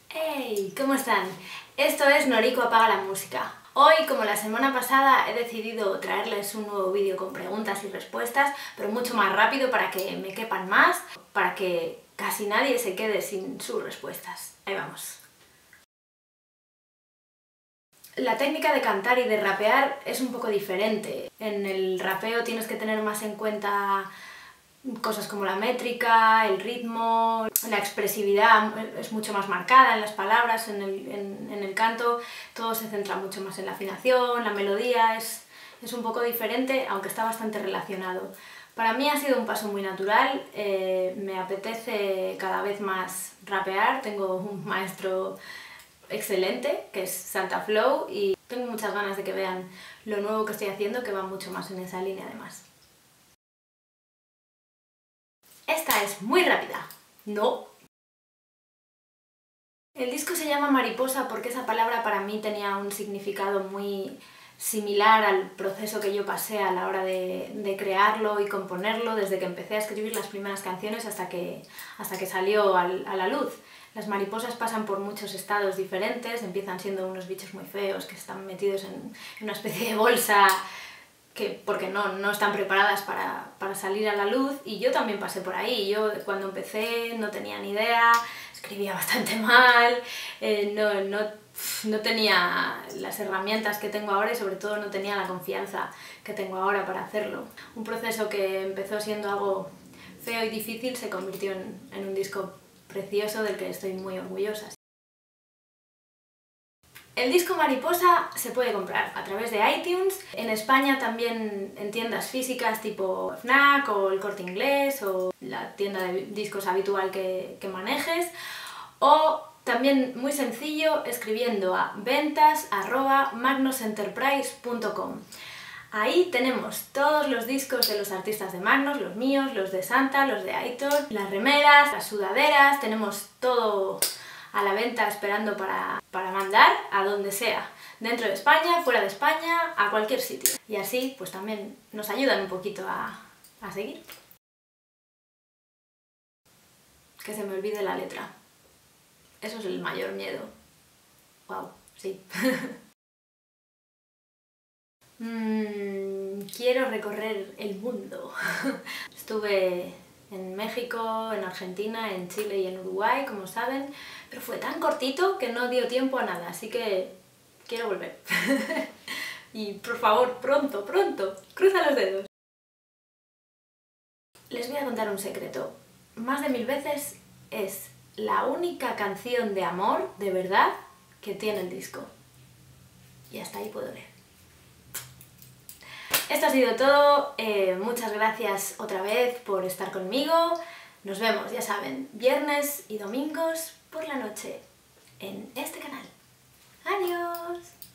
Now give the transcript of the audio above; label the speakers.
Speaker 1: Hey, ¿cómo están? Esto es Noriko Apaga la Música. Hoy, como la semana pasada, he decidido traerles un nuevo vídeo con preguntas y respuestas, pero mucho más rápido para que me quepan más, para que casi nadie se quede sin sus respuestas. Ahí vamos. La técnica de cantar y de rapear es un poco diferente. En el rapeo tienes que tener más en cuenta cosas como la métrica, el ritmo, la expresividad es mucho más marcada en las palabras, en el canto todo se centra mucho más en la afinación, la melodía es un poco diferente, aunque está bastante relacionado. Para mí ha sido un paso muy natural, me apetece cada vez más rapear, tengo un maestro excelente que es Santa Flow y tengo muchas ganas de que vean lo nuevo que estoy haciendo, que va mucho más en esa línea además. Esta es muy rápida. No. El disco se llama Mariposa porque esa palabra para mí tenía un significado muy similar al proceso que yo pasé a la hora de crearlo y componerlo, desde que empecé a escribir las primeras canciones hasta que salió a la luz. Las mariposas pasan por muchos estados diferentes, empiezan siendo unos bichos muy feos que están metidos en una especie de bolsa porque no están preparadas para salir a la luz, y yo también pasé por ahí. Yo cuando empecé no tenía ni idea, escribía bastante mal, no tenía las herramientas que tengo ahora y sobre todo no tenía la confianza que tengo ahora para hacerlo. Un proceso que empezó siendo algo feo y difícil se convirtió en un disco precioso del que estoy muy orgullosa. El disco Mariposa se puede comprar a través de iTunes, en España también en tiendas físicas tipo Fnac o El Corte Inglés o la tienda de discos habitual que manejes, o también muy sencillo escribiendo a ventas@magnosenterprise.com. Ahí tenemos todos los discos de los artistas de Magnos, los míos, los de Santa, los de Aitor, las remeras, las sudaderas, tenemos todo a la venta esperando para mandar a donde sea, dentro de España, fuera de España, a cualquier sitio. Y así pues también nos ayudan un poquito a seguir. Que se me olvide la letra. Eso es el mayor miedo. Wow, sí. Quiero recorrer el mundo. Estuve en México, en Argentina, en Chile y en Uruguay, como saben, pero fue tan cortito que no dio tiempo a nada, así que quiero volver. Y por favor, pronto, pronto, cruza los dedos. Les voy a contar un secreto. Más de 1000 veces es la única canción de amor, de verdad, que tiene el disco. Y hasta ahí puedo leer. Esto ha sido todo, muchas gracias otra vez por estar conmigo. Nos vemos, ya saben, viernes y domingos por la noche en este canal. ¡Adiós!